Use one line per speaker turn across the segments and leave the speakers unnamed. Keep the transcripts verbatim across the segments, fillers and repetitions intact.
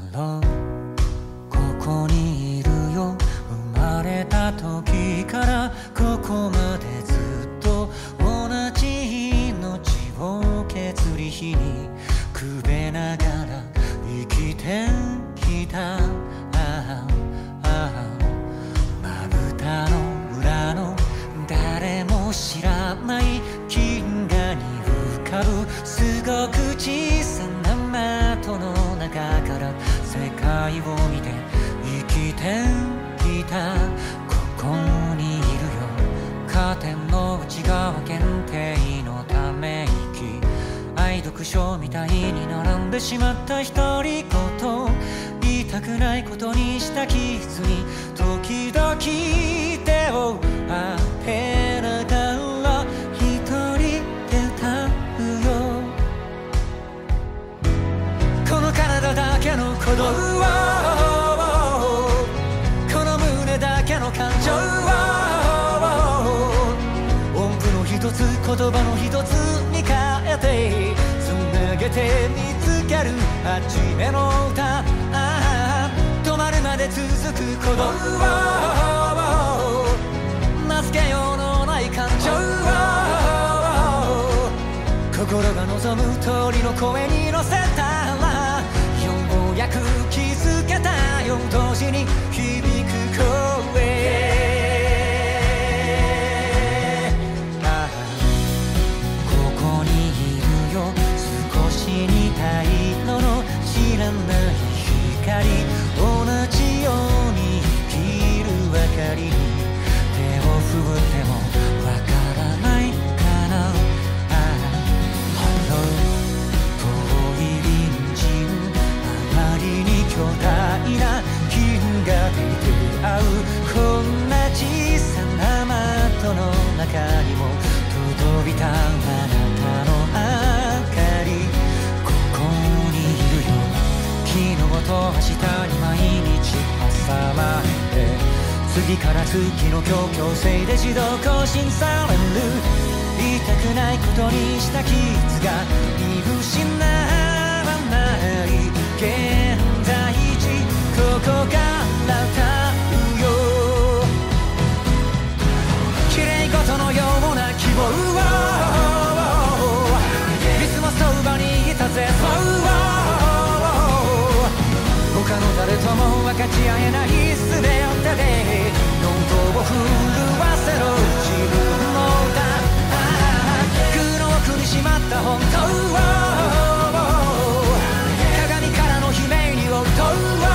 ロー、ここにいるよ。生まれた時からここまでずっと同じ命を削り日にくべながら生きてきた。まぶたの裏の誰も知らない銀河に浮かぶすごく小さな的の中から世界を見て生きてきた。ここにいるよ。カーテンの内側限定のため息、愛読書みたいに並んでしまった独り言、言いたくないことにしたキスに時々手を当てながら一人で歌うよ。この体だけの鼓動、この胸だけの感情、音符の一つ言葉の一つに変えてつなげて見つける初めの歌。止まるまで続く鼓動、名付けようのない感情、心が望む通りの声に乗せたらようやく気づけたよ。同時に響く声、似た色の知らない光、同じように生きる明かりに手を振ってもわからないかな。遠い隣人、あまりに巨大な銀河で出会うこんな小さな的の中にも届いたあなたの明かり。昨日と明日に毎日挟まれて、次から次の今日強制で自動更新される。言いたくないことにした傷が見失わない現在地、ここから歌うよ。綺麗事のような希望をいつもそばにいたぜ。他の誰とも分かち合えない全てで喉を震わせろ自分の歌。空の奥にしまった本当を鏡からの悲鳴に応答、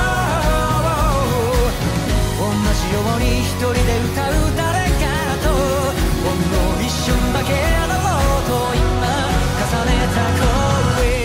同じように一人で歌う誰かとほんの一瞬だけだろうと今重ねた声。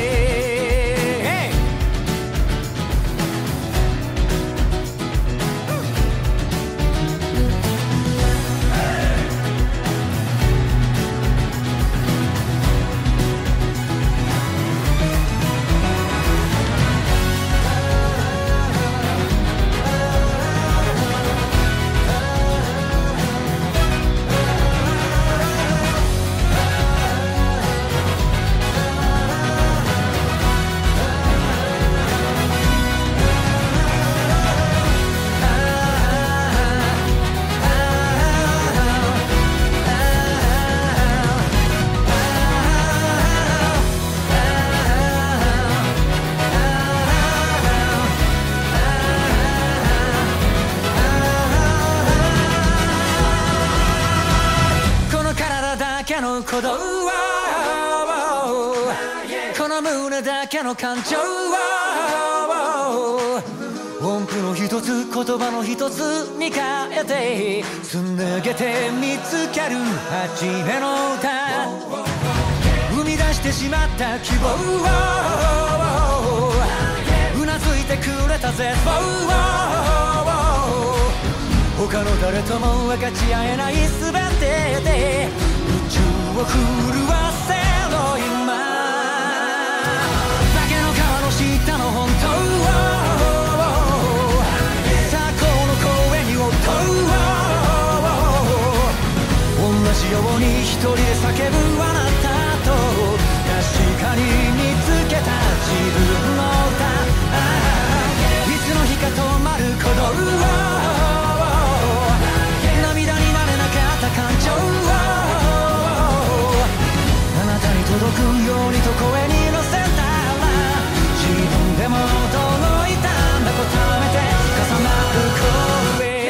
鼓動、この胸だけの感情、音符の一つ言葉の一つに変えてつなげて見つける初めの歌。生み出してしまった希望、うなずいてくれた絶望、他の誰とも分かち合えない全てで宇宙を震わせろ今。崖の川の下の本当をさあこの声に音を同じように一人で叫ぶあなたと確かに見つけた自分の歌。 ようにと声に乗せたら自分でも驚いたんだとためて重なる声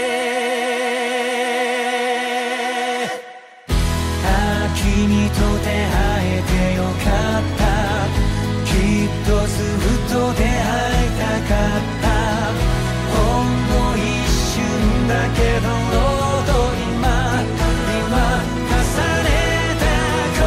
ああ君と出会えてよかったきっとずっと出会いたかったほんの一瞬だけど今今重ねた声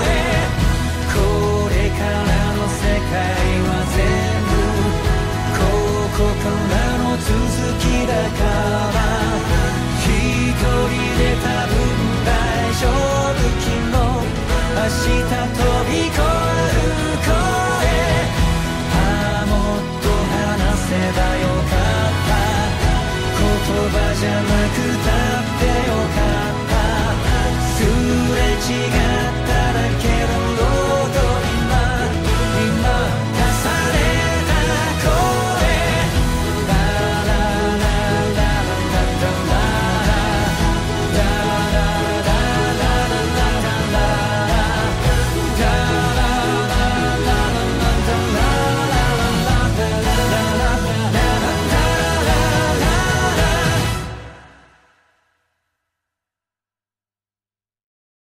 これからの世界は全部ここからの続きだから一人で多分大丈夫昨日明日飛び越える声ああもっと話せばよかった言葉じゃなくたってよかったすれ違